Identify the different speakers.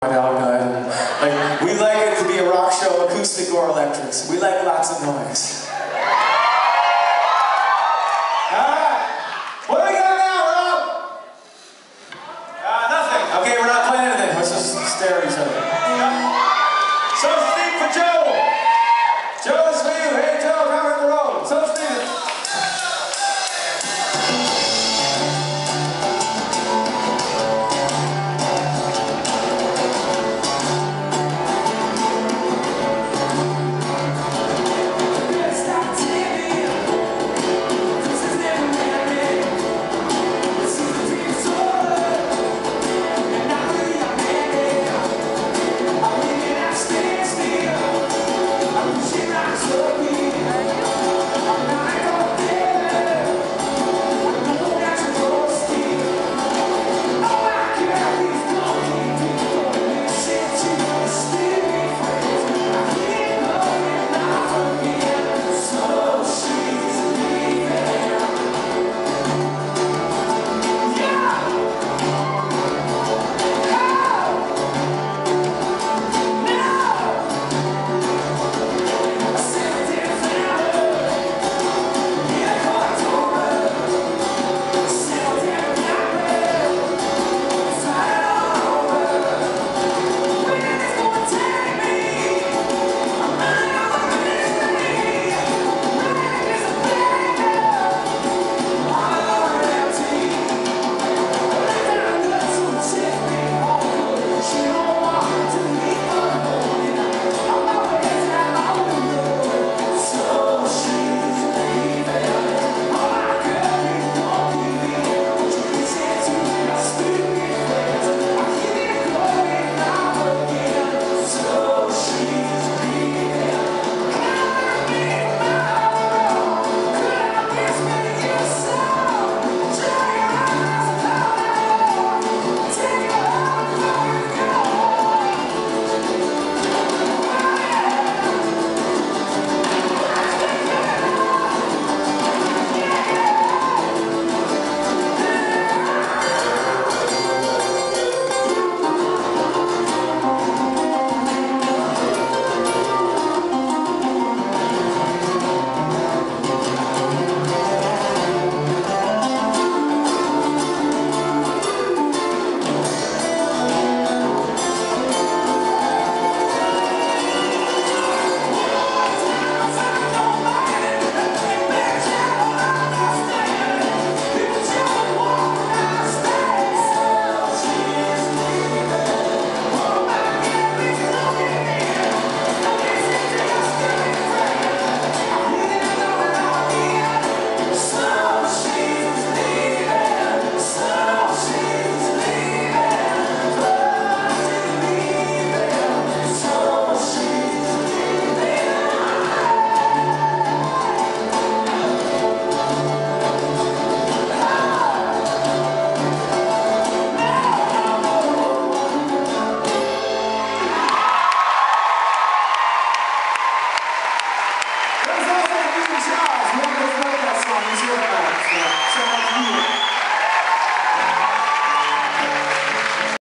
Speaker 1: out, guys. Like, we like it to be a rock show, acoustic or electric. So we like lots of noise. Alright. What do we got now, Rob? Nothing. Okay, we're not playing anything. Let's just stare at each other.